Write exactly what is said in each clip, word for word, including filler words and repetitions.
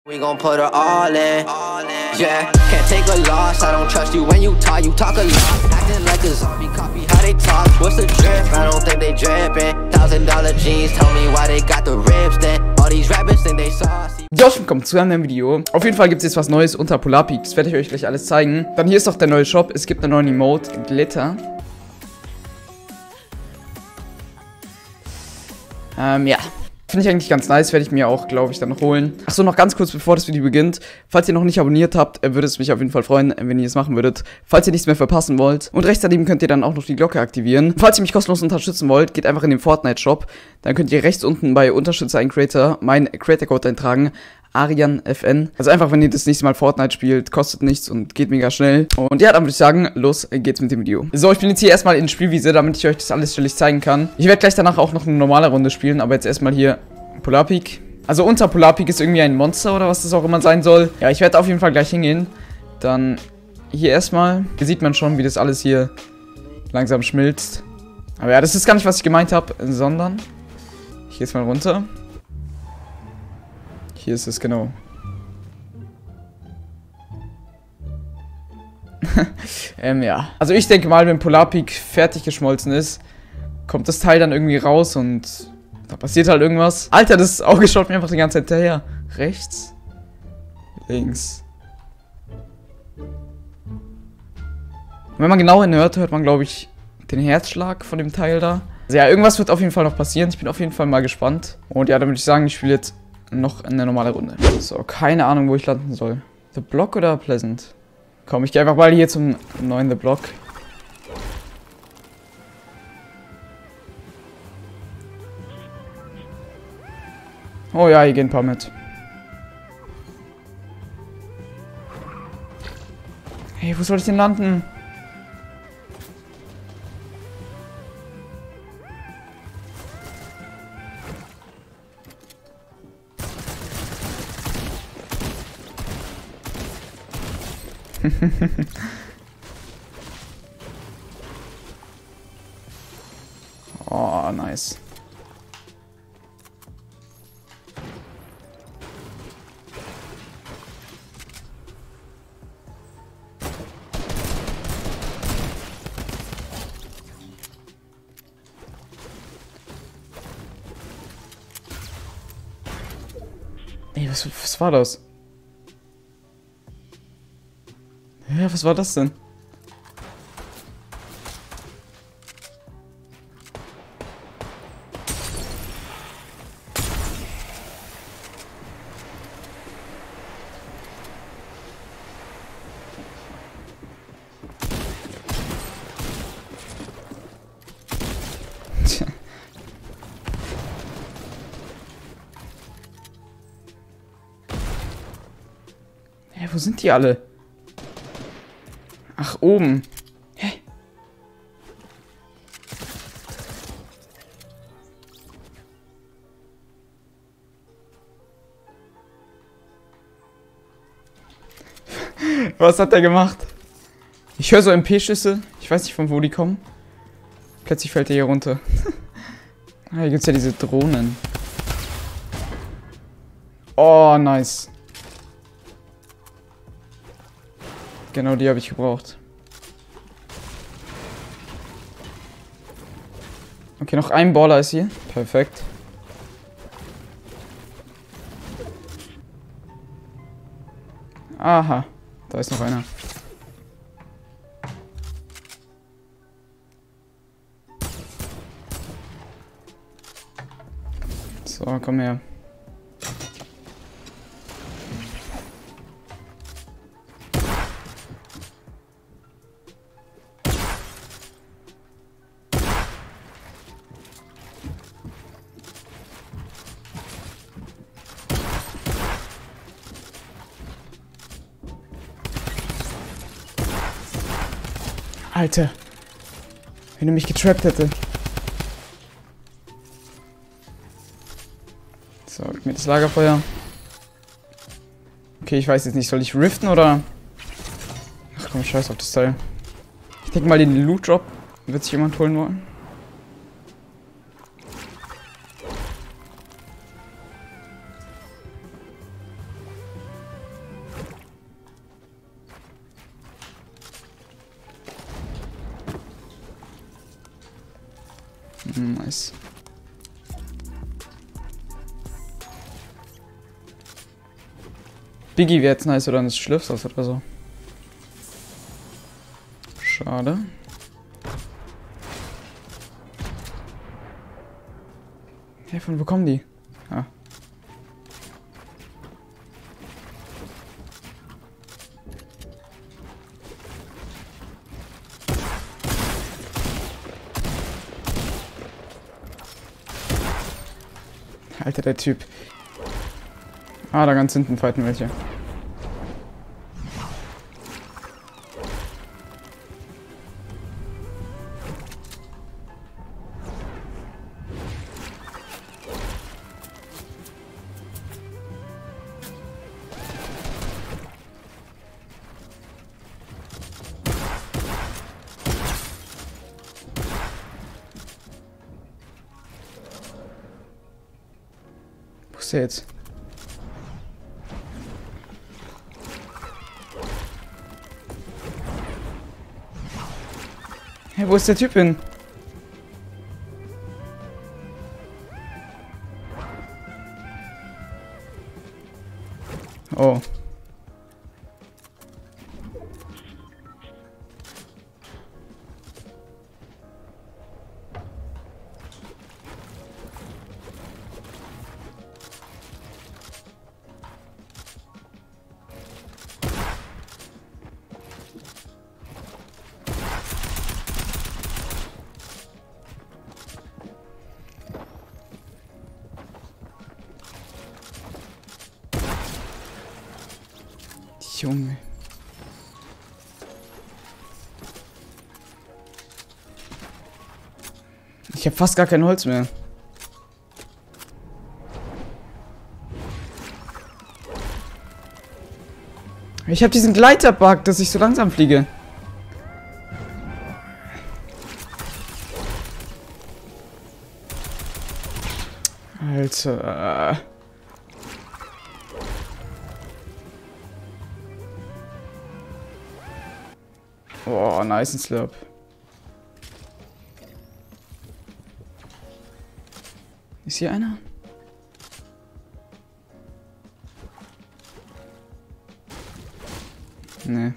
We gon' put her all in, yeah. Can't take a loss. I don't trust you when you talk. You talk a lot, acting like a zombie. Copy how they talk. What's the drip? I don't think they drippin'. Thousand dollar jeans. Tell me why they got the ribs then. All these rappers think they saucy. Ja, willkommen zu einem neuen Video. Auf jeden Fall gibt es jetzt was Neues unter Polarpeak. Das werde ich euch gleich alles zeigen. Dann hier ist auch der neue Shop. Es gibt einen neuen Emote, Glitter. Ähm, ja. Finde ich eigentlich ganz nice, werde ich mir auch, glaube ich, dann noch holen. Achso, noch ganz kurz, bevor das Video beginnt. Falls ihr noch nicht abonniert habt, würde es mich auf jeden Fall freuen, wenn ihr es machen würdet. Falls ihr nichts mehr verpassen wollt. Und rechts daneben könnt ihr dann auch noch die Glocke aktivieren. Falls ihr mich kostenlos unterstützen wollt, geht einfach in den Fortnite-Shop. Dann könnt ihr rechts unten bei Unterstütze einen Creator meinen Creator-Code eintragen. Arian F N. Also einfach, wenn ihr das nächste Mal Fortnite spielt, kostet nichts und geht mega schnell. Und ja, dann würde ich sagen, los geht's mit dem Video. So, ich bin jetzt hier erstmal in Spielwiese, damit ich euch das alles stellig zeigen kann. Ich werde gleich danach auch noch eine normale Runde spielen, aber jetzt erstmal hier Polarpeak. Also unter Polarpeak ist irgendwie ein Monster oder was das auch immer sein soll. Ja, ich werde auf jeden Fall gleich hingehen. Dann hier erstmal. Hier sieht man schon, wie das alles hier langsam schmilzt. Aber ja, das ist gar nicht, was ich gemeint habe, sondern ich gehe jetzt mal runter. Hier ist es, genau. ähm, ja. Also ich denke mal, wenn Polarpeak fertig geschmolzen ist, kommt das Teil dann irgendwie raus und da passiert halt irgendwas. Alter, das Auge schaut mir einfach die ganze Zeit hinterher. Rechts. Links. Und wenn man genau hinhört, hört man, glaube ich, den Herzschlag von dem Teil da. Also ja, irgendwas wird auf jeden Fall noch passieren. Ich bin auf jeden Fall mal gespannt. Und ja, dann würde ich sagen, ich spiele jetzt noch eine normale Runde. So, keine Ahnung, wo ich landen soll. The Block oder Pleasant? Komm, ich gehe einfach mal hier zum neuen The Block. Oh ja, hier gehen ein paar mit. Hey, wo soll ich denn landen? Oh, nice. Ey, was, was war das? Ja, was war das denn? Tja. Hä, wo sind die alle? Ach, oben. Hä? Was hat der gemacht? Ich höre so M P-Schüsse. Ich weiß nicht, von wo die kommen. Plötzlich fällt der hier runter. Ah, hier gibt es ja diese Drohnen. Oh, nice. Genau, die habe ich gebraucht. Okay, noch ein Baller ist hier. Perfekt. Aha, da ist noch einer. So, komm her. Alter, wenn er mich getrappt hätte. So, gib mir das Lagerfeuer. Okay, ich weiß jetzt nicht, soll ich riften oder? Ach komm, scheiß auf das Teil. Ich denke mal, den Loot Drop wird sich jemand holen wollen. Nice. Biggie wäre jetzt nice oder eines Schlüpfers oder so. Schade. Hey, von wo kommen die? Ah. Alter, der Typ. Ah, da ganz hinten fighten welche. Wo ist der jetzt? Hey, wo ist der Typ hin? Oh. Junge. Ich habe fast gar kein Holz mehr. Ich habe diesen Gleiter-Bug, dass ich so langsam fliege. Alter. Oh, nice and slurp. Ist hier einer? Nee.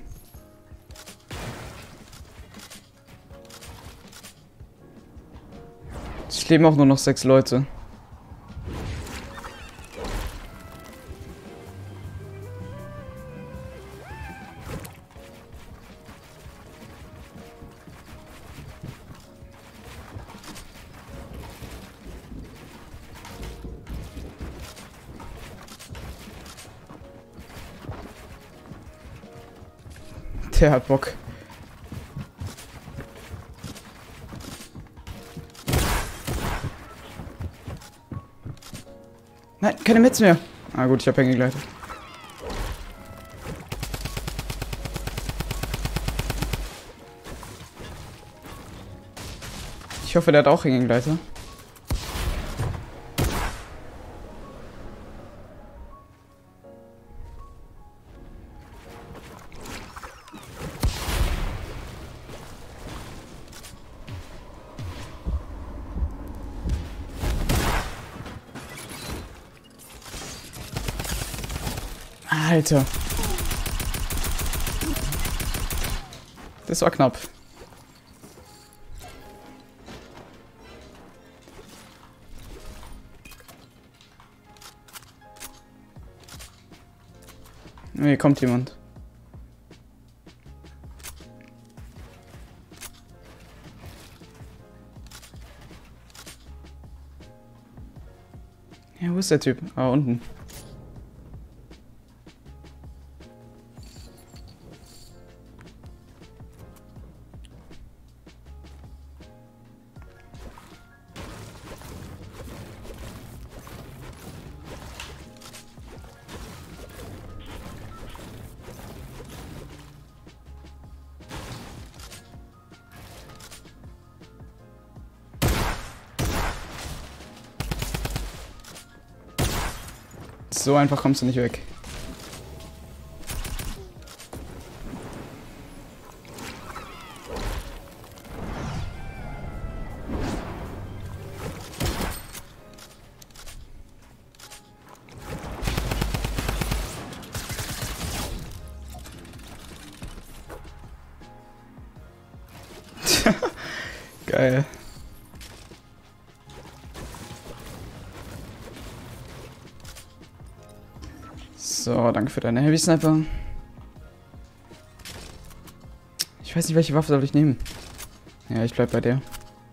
Es leben auch nur noch sechs Leute. Der hat Bock. Nein, keine Metz mehr. Ah gut, ich hab Hängegleiter. Ich hoffe, der hat auch Hängegleiter. Alter. Das war knapp. Hier kommt jemand. Ja, wo ist der Typ? Ah, unten. So einfach kommst du nicht weg. Geil. So, danke für deine Heavy Sniper. Ich weiß nicht, welche Waffe soll ich nehmen. Ja, ich bleib bei der.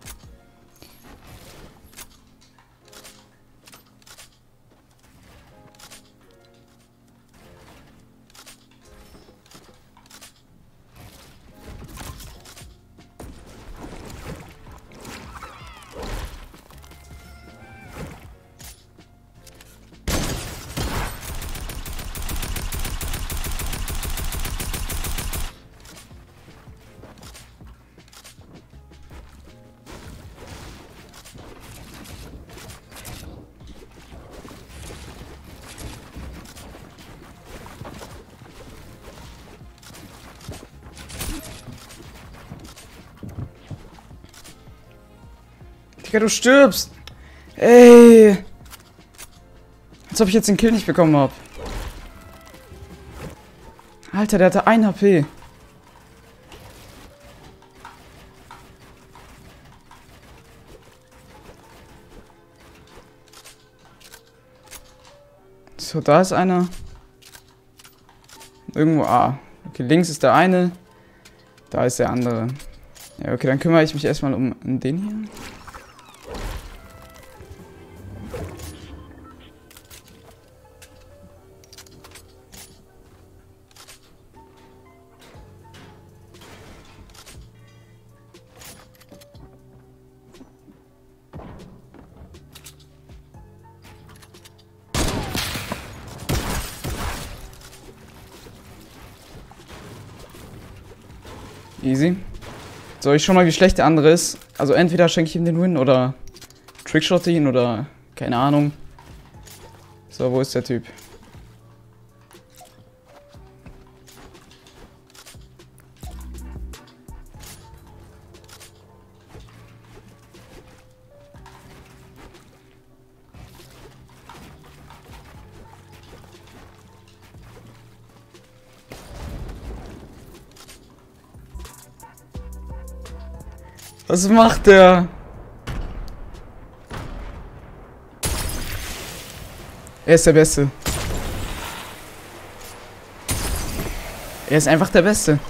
Digga, du stirbst! Ey! Als ob ich jetzt den Kill nicht bekommen habe. Alter, der hatte ein H P. So, da ist einer. Irgendwo, ah. Okay, links ist der eine. Da ist der andere. Ja, okay, dann kümmere ich mich erstmal um den hier. Easy. So, ich schau mal, wie schlecht der andere ist. Also entweder schenke ich ihm den Win oder Trickshot ihn oder keine Ahnung. So, wo ist der Typ? Was macht der? Er ist der Beste. Er ist einfach der Beste.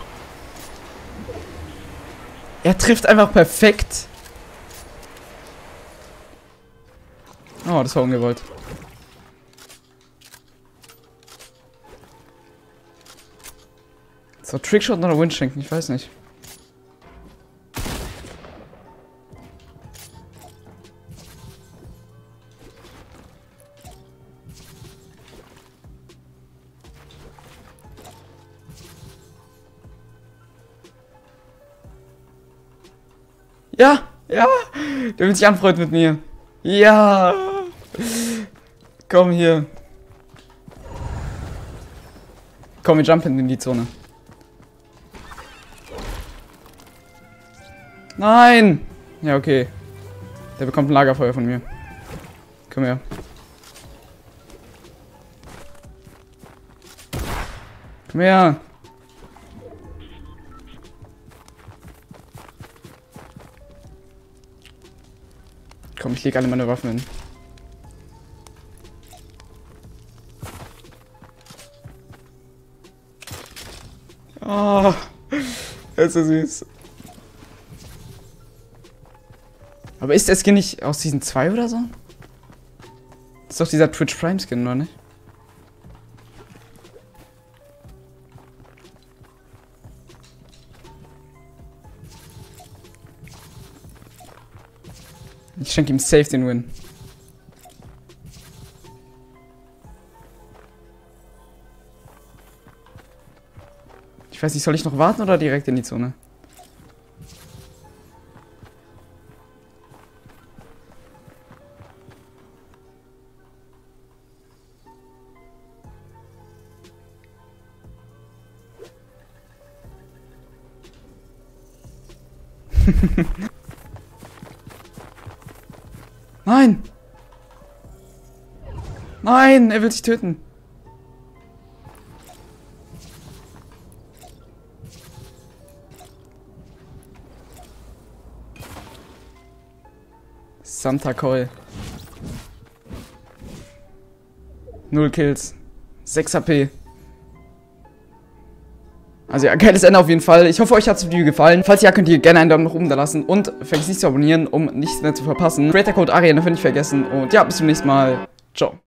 Er trifft einfach perfekt. Oh, das war ungewollt. So, Trickshot oder Win schenken, ich weiß nicht. Ja, ja, der will sich anfreunden mit mir. Ja. Komm hier. Komm, wir jumpen in die Zone. Nein. Ja, okay. Der bekommt ein Lagerfeuer von mir. Komm her. Komm her. Komm, ich lege alle meine Waffen hin. Oh, das ist so süß. Aber ist der Skin nicht aus Season zwei oder so? Das ist doch dieser Twitch Prime Skin, oder nicht? Ich schenke ihm safe den Win. Ich weiß nicht, soll ich noch warten oder direkt in die Zone? Nein! Nein, er will sich töten. Santa Coil. Null Kills. sechs H P. Also ja, geiles Ende auf jeden Fall. Ich hoffe, euch hat das Video gefallen. Falls ja, könnt ihr gerne einen Daumen nach oben da lassen. Und vergesst nicht zu abonnieren, um nichts mehr zu verpassen. Creator Code Arian dürft ihr nicht vergessen. Und ja, bis zum nächsten Mal. Ciao.